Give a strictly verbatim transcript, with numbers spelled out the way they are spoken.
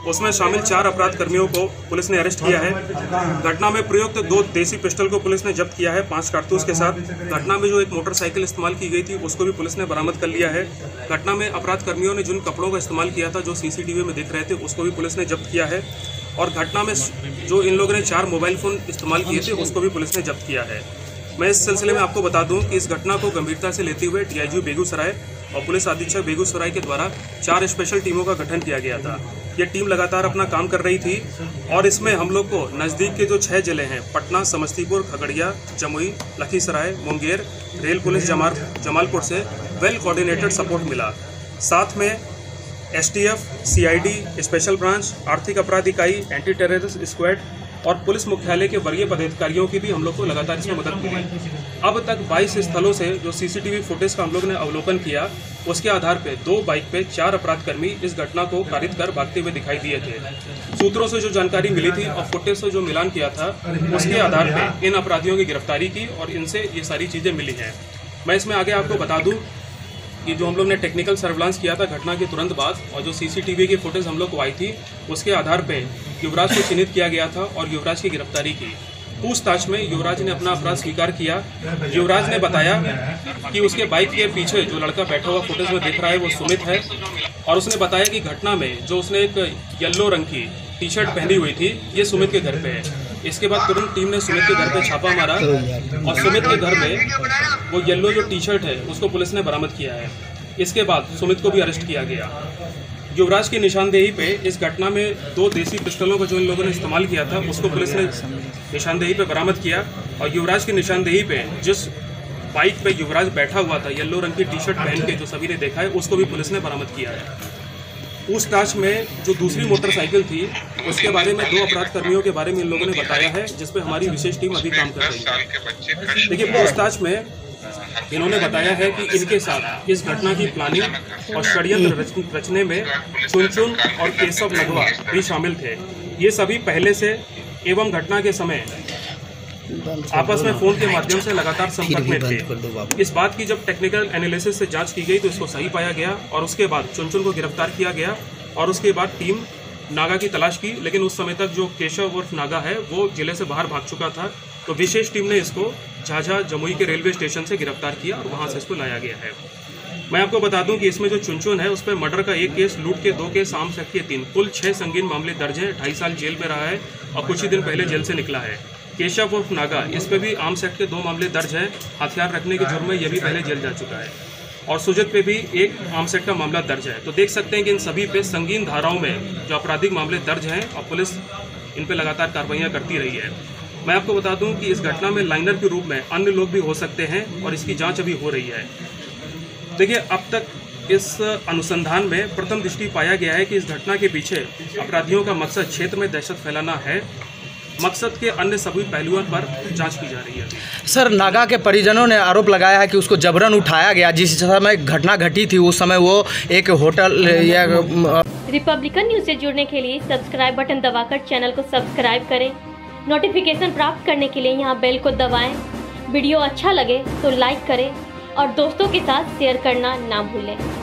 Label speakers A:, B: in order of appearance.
A: उसमें शामिल चार अपराध कर्मियों को पुलिस ने अरेस्ट किया है। घटना में प्रयुक्त दो देसी पिस्टल को पुलिस ने जब्त किया है पांच कारतूस के साथ। घटना में जो एक मोटरसाइकिल इस्तेमाल की गई थी उसको भी पुलिस ने बरामद कर लिया है। घटना में अपराध कर्मियों ने जिन कपड़ों का इस्तेमाल किया था जो सीसीटीवी में दिख रहे थे उसको भी पुलिस ने जब्त किया है। और घटना में जो इन लोगों ने चार मोबाइल फ़ोन इस्तेमाल किए थे उसको भी पुलिस ने जब्त किया है। मैं इस सिलसिले में आपको बता दूं कि इस घटना को गंभीरता से लेते हुए डीआईजी बेगूसराय और पुलिस अधीक्षक बेगूसराय के द्वारा चार स्पेशल टीमों का गठन किया गया था। ये टीम लगातार अपना काम कर रही थी और इसमें हम लोग को नज़दीक के जो छः जिले हैं पटना, समस्तीपुर, खगड़िया, जमुई, लखीसराय, मुंगेर, रेल पुलिस जमाल जमालपुर से वेल कोऑर्डिनेटेड सपोर्ट मिला। साथ में एसटीएफ, सीआईडी, स्पेशल ब्रांच, आर्थिक अपराध इकाई, एंटी टेररिस्ट स्क्वाड और पुलिस मुख्यालय के वरीय पदाधिकारियों की भी हम लोग को लगातार इसमें मदद मिली। अब तक बाईस स्थलों से जो सीसीटीवी फुटेज का हम लोग ने अवलोकन किया उसके आधार पे दो बाइक पे चार अपराधकर्मी इस घटना को कारित कर भागते हुए दिखाई दिए थे। सूत्रों से जो जानकारी मिली थी और फुटेज से जो मिलान किया था उसके आधार पे इन अपराधियों की गिरफ्तारी की और इनसे ये सारी चीज़ें मिली हैं। मैं इसमें आगे आपको बता दूँ कि जो हम लोग ने टेक्निकल सर्विलांस किया था घटना के तुरंत बाद और जो सीसीटीवी की फुटेज हम लोग को आई थी उसके आधार पे युवराज को चिन्हित किया गया था और युवराज की गिरफ्तारी की। पूछताछ में युवराज ने अपना अपराध स्वीकार किया। युवराज ने बताया कि उसके बाइक के पीछे जो लड़का बैठा हुआ फुटेज में दिख रहा है वो सुमित है और उसने बताया कि घटना में जो उसने एक येलो रंग की टी शर्ट पहनी हुई थी ये सुमित के घर पे है। इसके बाद तुरंत टीम ने सुमित के घर पे छापा मारा और सुमित के घर में वो येलो जो टी शर्ट है उसको पुलिस ने बरामद किया है। इसके बाद सुमित को भी अरेस्ट किया गया। युवराज की निशानदेही पे इस घटना में दो देसी पिस्टलों को जो इन लोगों ने इस्तेमाल किया था उसको पुलिस ने निशानदेही पे बरामद किया और युवराज की निशानदेही पे जिस बाइक पे युवराज बैठा हुआ था येलो रंग की टी शर्ट पहन के जो सभी ने देखा है उसको भी पुलिस ने बरामद किया है। पूछताछ में जो दूसरी मोटरसाइकिल थी उसके बारे में दो अपराध कर्मियों के बारे में इन लोगों ने बताया है जिसपे हमारी विशेष टीम अभी काम कर रही है। देखिए पूछताछ में इन्होंने बताया है कि इनके साथ इस घटना की प्लानिंग और षड्यंत्र रचने में चुनचुन और केशव नगवा भी शामिल थे। ये सभी पहले से एवं घटना के समय आपस में फोन के माध्यम से लगातार संपर्क में थे। इस बात की जब टेक्निकल एनालिसिस से जांच की गई तो इसको सही पाया गया और उसके बाद चुनचुन को गिरफ्तार किया गया और उसके बाद टीम नागा की तलाश की, लेकिन उस समय तक जो केशव उर्फ नागा है वो जिले से बाहर भाग चुका था। तो विशेष टीम ने इसको झाझा जमुई के रेलवे स्टेशन से गिरफ्तार किया और वहाँ से इसको लाया गया है। मैं आपको बता दूं कि इसमें जो चुनचुन है उस पर मर्डर का एक केस, लूट के दो केस, आर्म्स एक्ट के तीन, कुल छः संगीन मामले दर्ज हैं। ढाई साल जेल में रहा है और कुछ ही दिन पहले जेल से निकला है। केशव उर्फ नागा इस पर भी आर्म्स एक्ट के दो मामले दर्ज हैं। हथियार रखने के जुर्म में यह भी पहले जेल जा चुका है और सुजित पे भी एक आर्म्स एक्ट का मामला दर्ज है। तो देख सकते हैं कि इन सभी पे संगीन धाराओं में जो आपराधिक मामले दर्ज हैं और पुलिस इन पे लगातार कार्रवाइयाँ करती रही है। मैं आपको बता दूं कि इस घटना में लाइनर के रूप में अन्य लोग भी हो सकते हैं और इसकी जांच अभी हो रही है। देखिए अब तक इस अनुसंधान में प्रथम दृष्टि पाया गया है कि इस घटना के पीछे अपराधियों का मकसद क्षेत्र में दहशत फैलाना है। मकसद के अन्य सभी पहलुओं पर जांच की जा रही है।
B: सर, नागा के परिजनों ने आरोप लगाया है कि उसको जबरन उठाया गया। जिस समय घटना घटी थी उस समय वो एक होटल या
C: रिपब्लिकन न्यूज़ से जुड़ने के लिए सब्सक्राइब बटन दबाकर चैनल को सब्सक्राइब करें। नोटिफिकेशन प्राप्त करने के लिए यहाँ बेल को दबाएं। वीडियो अच्छा लगे तो लाइक करें और दोस्तों के साथ शेयर करना ना भूलें।